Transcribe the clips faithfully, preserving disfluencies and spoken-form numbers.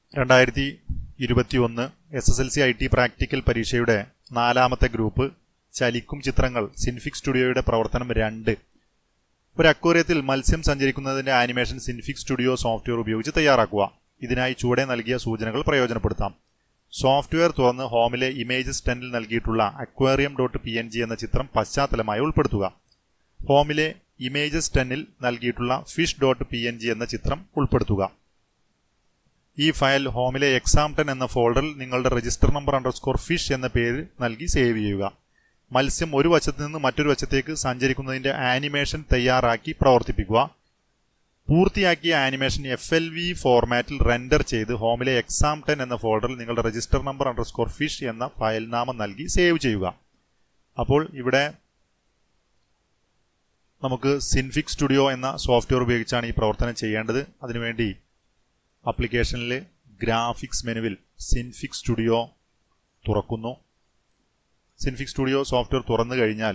രണ്ടായിരത്തി ഇരുപത്തി ഒന്ന് S S L C I T practical പരീക്ഷയുടെ നാലാമത്തെ ഗ്രൂപ്പ് ചലിക്കും ചിത്രങ്ങൾ സിൻഫിക് സ്റ്റുഡിയോയുടെ പ്രവർത്തനം രണ്ട്. ഒരു അക്വേറിയത്തിൽ മത്സ്യം സഞ്ചരിക്കുന്നതിന്റെ ആനിമേഷൻ സിൻഫിക് സ്റ്റുഡിയോ സോഫ്റ്റ്വെയർ ഉപയോഗിച്ച് തയ്യാറാക്കുക. ഇതിനായി ചുവടെ നൽകിയ സൂചനകൾ പ്രയോജനപ്പെടുത്താം. സോഫ്റ്റ്വെയർ തുറന്ന് ഹോമിലെ ഇമേജസ് ടെന്നിൽ നൽകിയിട്ടുള്ള aquarium dot P N G എന്ന ചിത്രം പശ്ചാത്തലമായി ഉൾപ്പെടുത്തുക. ഹോമിലെ ഇമേജസ് ടെന്നിൽ നൽകിയിട്ടുള്ള fish dot P N G എന്ന ചിത്രം ഉൾപ്പെടുത്തുക. ഈ ഫയൽ ഹോമിലെ എക്സാം ടെൻ എന്ന ഫോൾഡറിൽ നിങ്ങളുടെ രജിസ്റ്റർ നമ്പർ അണ്ടർസ്കോർ ഫിഷ് എന്ന പേര് നൽകി സേവ് ചെയ്യുക. മത്സ്യം ഒരു വശത്ത് നിന്ന് മറ്റൊരു വശത്തേക്ക് സഞ്ചരിക്കുന്നതിന്റെ ആനിമേഷൻ തയ്യാറാക്കി പ്രവർത്തിപ്പിക്കുക. പൂർത്തിയാക്കിയ ആനിമേഷൻ എഫ് എൽ വി ഫോർമാറ്റിൽ റെൻഡർ ചെയ്ത് ഹോമിലെ എക്സാം ടെൻ എന്ന ഫോൾഡറിൽ നിങ്ങളുടെ രജിസ്റ്റർ നമ്പർ അണ്ടർസ്കോർ ഫിഷ് എന്ന ഫയൽ നാമം നൽകി സേവ് ചെയ്യുക. അപ്പോൾ ഇവിടെ നമുക്ക് സിൻഫിക് സ്റ്റുഡിയോ എന്ന സോഫ്റ്റ്വെയർ ഉപയോഗിച്ചാണ് ഈ പ്രവർത്തനം ചെയ്യേണ്ടത്. അതിനുവേണ്ടി ആപ്ലിക്കേഷനിൽ ഗ്രാഫിക്സ് മെനുവിൽ സിൻഫിക് സ്റ്റുഡിയോ തുറക്കുന്നു. സിൻഫിക് സ്റ്റുഡിയോ സോഫ്റ്റ്വെയർ തുറന്നു കഴിഞ്ഞാൽ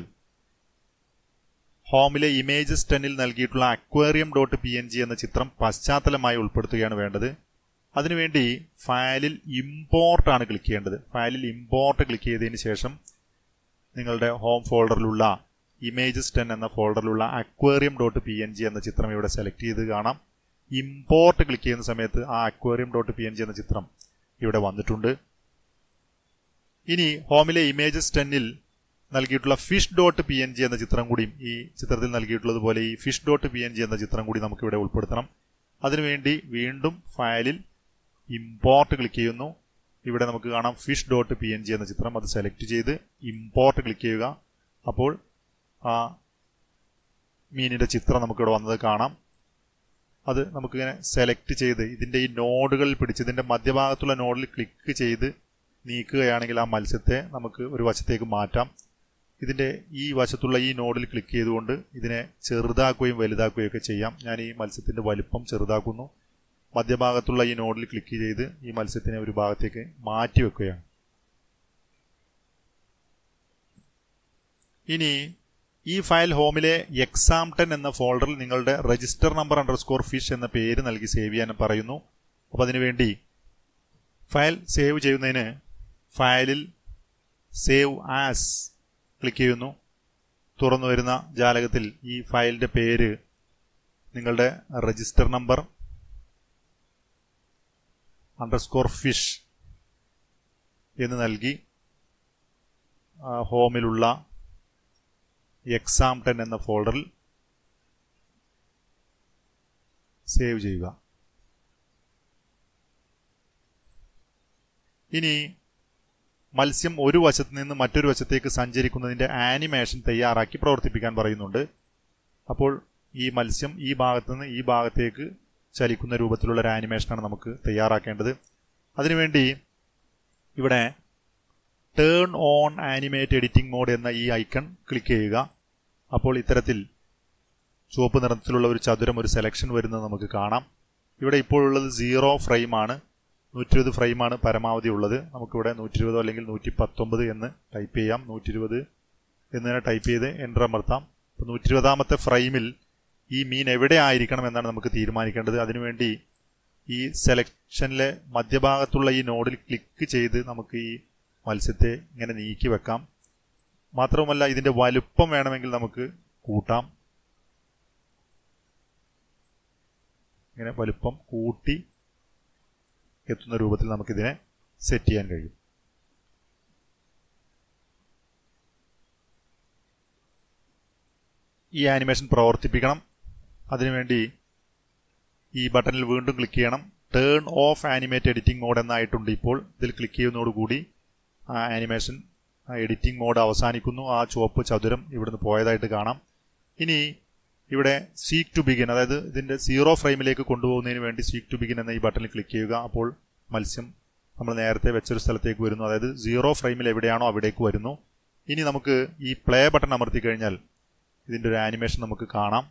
ഹോമിലെ ഇമേജസ് ടെന്നിൽ നൽകിയിട്ടുള്ള aquarium dot P N G എന്ന ചിത്രം പശ്ചാത്തലമായി ഉൾപ്പെടുത്തുകയാണ് വേണ്ടത്. അതിനുവേണ്ടി ഫയലിൽ ഇമ്പോർട്ട് ആണ് ക്ലിക്ക് ചെയ്യേണ്ടത്. ഫയലിൽ ഇമ്പോർട്ട് ക്ലിക്ക് ചെയ്തതിന് ശേഷം നിങ്ങളുടെ ഹോം ഫോൾഡറിലുള്ള ഇമേജസ് ടെൻ എന്ന ഫോൾഡറിലുള്ള aquarium dot P N G എന്ന ചിത്രം ഇവിടെ സെലക്ട് ചെയ്ത് കാണാം. ഇമ്പോർട്ട് ക്ലിക്ക് ചെയ്യുന്ന സമയത്ത് ആ aquarium dot P N G എന്ന ചിത്രം ഇവിടെ വന്നിട്ടുണ്ട്. ഇനി ഹോമിലെ ഇമേജസ് ടെന്നിൽ നൽകിയിട്ടുള്ള fish dot P N G എന്ന ചിത്രം കൂടിയും ഈ ചിത്രത്തിൽ നൽകിയിട്ടുള്ളതുപോലെ ഈ fish dot P N G എന്ന ചിത്രം കൂടി നമുക്ക് ഇവിടെ ഉൾപ്പെടുത്തണം. അതിനുവേണ്ടി വീണ്ടും ഫയലിൽ ഇമ്പോർട്ട് ക്ലിക്ക് ചെയ്യുന്നു. ഇവിടെ നമുക്ക് കാണാം fish dot P N G എന്ന ചിത്രം. അത് സെലക്ട് ചെയ്ത് ഇമ്പോർട്ട് ക്ലിക്ക് ചെയ്യുക. അപ്പോൾ ആ മീനിന്റെ ചിത്രം നമുക്കിവിടെ വന്നത് കാണാം. അത് നമുക്കിങ്ങനെ സെലക്ട് ചെയ്ത് ഇതിൻ്റെ ഈ നോഡുകളിൽ പിടിച്ച് ഇതിൻ്റെ മധ്യഭാഗത്തുള്ള നോഡിൽ ക്ലിക്ക് ചെയ്ത് നീക്കുകയാണെങ്കിൽ ആ മത്സ്യത്തെ നമുക്ക് ഒരു വശത്തേക്ക് മാറ്റാം. ഇതിൻ്റെ ഈ വശത്തുള്ള ഈ നോഡിൽ ക്ലിക്ക് ചെയ്തുകൊണ്ട് ഇതിനെ ചെറുതാക്കുകയും വലുതാക്കുകയും ഒക്കെ ചെയ്യാം. ഞാൻ ഈ മത്സ്യത്തിൻ്റെ വലിപ്പം ചെറുതാക്കുന്നു. മധ്യഭാഗത്തുള്ള ഈ നോഡിൽ ക്ലിക്ക് ചെയ്ത് ഈ മത്സ്യത്തിനെ ഒരു ഭാഗത്തേക്ക് മാറ്റി വെക്കുകയാണ്. ഇനി ഈ ഫയൽ ഹോമിലെ എക്സാം ടെൻ എന്ന ഫോൾഡറിൽ നിങ്ങളുടെ രജിസ്റ്റർ നമ്പർ അണ്ടർസ്കോർ ഫിഷ് എന്ന പേര് നൽകി സേവ് ചെയ്യാൻ പറയുന്നു. അപ്പോൾ അതിനുവേണ്ടി ഫയൽ സേവ് ചെയ്യുന്നതിന് ഫയലിൽ സേവ് ആസ് ക്ലിക്ക് ചെയ്യുന്നു. തുറന്നു വരുന്ന ജാലകത്തിൽ ഈ ഫയലിൻ്റെ പേര് നിങ്ങളുടെ രജിസ്റ്റർ നമ്പർ അണ്ടർസ്കോർ ഫിഷ് എന്ന് നൽകി ഹോമിലുള്ള എക്സാം ടെൻ എന്ന ഫോൾഡറിൽ സേവ് ചെയ്യുക. ഇനി മത്സ്യം ഒരു വശത്ത് നിന്ന് മറ്റൊരു വശത്തേക്ക് സഞ്ചരിക്കുന്നതിന്റെ ആനിമേഷൻ തയ്യാറാക്കി പ്രവർത്തിപ്പിക്കാൻ പറയുന്നുണ്ട്. അപ്പോൾ ഈ മത്സ്യം ഈ ഭാഗത്ത് നിന്ന് ഈ ഭാഗത്തേക്ക് ചലിക്കുന്ന രൂപത്തിലുള്ള ഒരു ആനിമേഷനാണ് നമുക്ക് തയ്യാറാക്കേണ്ടത്. അതിനുവേണ്ടി ഇവിടെ turn on animate editing mode എന്ന ഈ ഐക്കൺ ക്ലിക്ക് ചെയ്യുക. അപ്പോൾ ഇത്തരത്തിൽ ചുവപ്പ് നിറത്തിലുള്ള ഒരു ചതുരം ഒരു സെലക്ഷൻ വരുന്നത് നമുക്ക് കാണാം. ഇവിടെ ഇപ്പോഴുള്ളത് സീറോ ഫ്രെയിമാണ്. നൂറ്റി ഇരുപത് ഫ്രെയിമാണ് പരമാവധി ഉള്ളത്. നമുക്കിവിടെ നൂറ്റി ഇരുപതോ അല്ലെങ്കിൽ നൂറ്റി പത്തൊമ്പത് എന്ന് ടൈപ്പ് ചെയ്യാം. നൂറ്റി ഇരുപത് എന്ന് തന്നെ ടൈപ്പ് ചെയ്ത് എൻ്റർ അമർത്താം. അപ്പോൾ നൂറ്റി ഇരുപതാമത്തെ ഫ്രെയിമിൽ ഈ മീൻ എവിടെ ആയിരിക്കണം എന്നാണ് നമുക്ക് തീരുമാനിക്കേണ്ടത്. അതിനുവേണ്ടി ഈ സെലക്ഷനിലെ മധ്യഭാഗത്തുള്ള ഈ നോഡിൽ ക്ലിക്ക് ചെയ്ത് നമുക്ക് ഈ മത്സ്യത്തെ ഇങ്ങനെ നീക്കി വെക്കാം. മാത്രവുമല്ല ഇതിൻ്റെ വലുപ്പം വേണമെങ്കിൽ നമുക്ക് കൂട്ടാം. ഇങ്ങനെ വലുപ്പം കൂട്ടി എത്തുന്ന രൂപത്തിൽ നമുക്കിതിനെ സെറ്റ് ചെയ്യാൻ കഴിയും. ഈ ആനിമേഷൻ പ്രവർത്തിപ്പിക്കണം. അതിനുവേണ്ടി ഈ ബട്ടണിൽ വീണ്ടും ക്ലിക്ക് ചെയ്യണം. Turn off animate editing mode എന്നായിട്ടുണ്ട്. ഇപ്പോൾ ഇതിൽ ക്ലിക്ക് ചെയ്യുന്നതോടുകൂടി ആ ആനിമേഷൻ ആ എഡിറ്റിംഗ് മോഡ് അവസാനിക്കുന്നു. ആ ചുവപ്പ് ചതുരം ഇവിടുന്ന് പോയതായിട്ട് കാണാം. ഇനി ഇവിടെ സീക്ക് ടു ബിഗിൻ, അതായത് ഇതിൻ്റെ സീറോ ഫ്രെയിമിലേക്ക് കൊണ്ടുപോകുന്നതിന് വേണ്ടി സീക്ക് ടു ബിഗിൻ എന്ന ഈ ബട്ടണിൽ ക്ലിക്ക് ചെയ്യുക. അപ്പോൾ മത്സ്യം നമ്മൾ നേരത്തെ വെച്ചൊരു സ്ഥലത്തേക്ക് വരുന്നു. അതായത് സീറോ ഫ്രെയിമിൽ എവിടെയാണോ അവിടേക്ക് വരുന്നു. ഇനി നമുക്ക് ഈ പ്ലേ ബട്ടൺ അമർത്തി കഴിഞ്ഞാൽ ഇതിൻ്റെ ഒരു ആനിമേഷൻ നമുക്ക് കാണാം.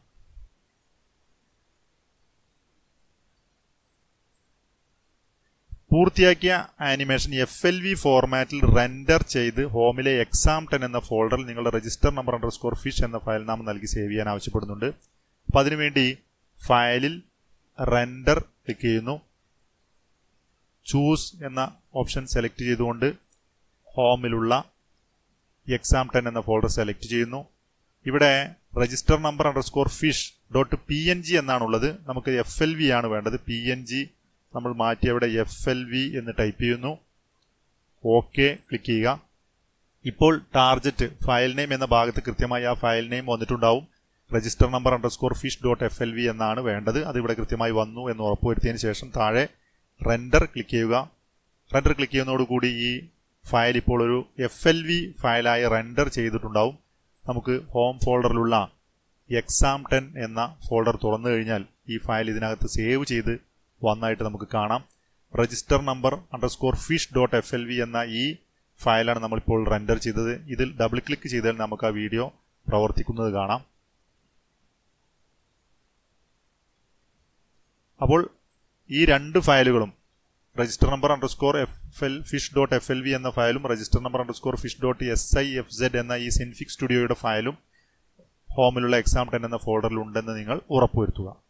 പൂർത്തിയാക്കിയ ആനിമേഷൻ എഫ് എൽ വി ഫോർമാറ്റിൽ റെൻഡർ ചെയ്ത് ഹോമിലെ എക്സാം ടെൻ എന്ന ഫോൾഡറിൽ നിങ്ങളുടെ രജിസ്റ്റർ നമ്പർ അണ്ടർസ്കോർ ഫിഷ് എന്ന ഫയൽ നാമം നൽകി സേവ് ചെയ്യാൻ ആവശ്യപ്പെടുന്നുണ്ട്. അപ്പം അതിനുവേണ്ടി ഫയലിൽ റെൻഡർ ക്ലിക്ക് ചെയ്യുന്നു. ചൂസ് എന്ന ഓപ്ഷൻ സെലക്ട് ചെയ്തുകൊണ്ട് ഹോമിലുള്ള എക്സാം ടെൻ എന്ന ഫോൾഡർ സെലക്ട് ചെയ്യുന്നു. ഇവിടെ register number underscore fish dot P N G എന്നാണുള്ളത്. നമുക്ക് എഫ് എൽ വി ആണ് വേണ്ടത്. പി എൻ ജി നമ്മൾ മാറ്റി അവിടെ എഫ് എൽ വി എന്ന് ടൈപ്പ് ചെയ്യുന്നു. ഓക്കെ ക്ലിക്ക് ചെയ്യുക. ഇപ്പോൾ ടാർജറ്റ് ഫയൽ നെയിം എന്ന ഭാഗത്ത് കൃത്യമായി ആ ഫയൽ നെയിം വന്നിട്ടുണ്ടാവും. Register number underscore fish dot F L V എന്നാണ് വേണ്ടത്. അതിവിടെ കൃത്യമായി വന്നു എന്ന് ഉറപ്പുവരുത്തിയതിന് ശേഷം താഴെ റെൻഡർ ക്ലിക്ക് ചെയ്യുക. റെൻഡർ ക്ലിക്ക് ചെയ്യുന്നതോടുകൂടി ഈ ഫയൽ ഇപ്പോൾ ഒരു എഫ് എൽ വി ഫയലായി റെൻഡർ ചെയ്തിട്ടുണ്ടാവും. നമുക്ക് ഹോം ഫോൾഡറിലുള്ള എക്സാം ടെൻ എന്ന ഫോൾഡർ തുറന്നു കഴിഞ്ഞാൽ ഈ ഫയൽ ഇതിനകത്ത് സേവ് ചെയ്ത് വന്നായിട്ട് നമുക്ക് കാണാം. Register number underscore fish dot F L V എന്ന ഈ ഫയലാണ് നമ്മളിപ്പോൾ റെൻഡർ ചെയ്തത്. ഇതിൽ ഡബിൾ ക്ലിക്ക് ചെയ്താൽ നമുക്ക് ആ വീഡിയോ പ്രവർത്തിക്കുന്നത് കാണാം. അപ്പോൾ ഈ രണ്ട് ഫയലുകളും register number underscore F L fish dot F L V എന്ന ഫയലും register number underscore fish dot S I F Z എന്ന ഈ സിൻഫിക് സ്റ്റുഡിയോയുടെ ഫയലും ഹോമിലുള്ള എക്സാം ടെൻ എന്ന ഫോൾഡറിൽ ഉണ്ടെന്ന് നിങ്ങൾ ഉറപ്പുവരുത്തുക.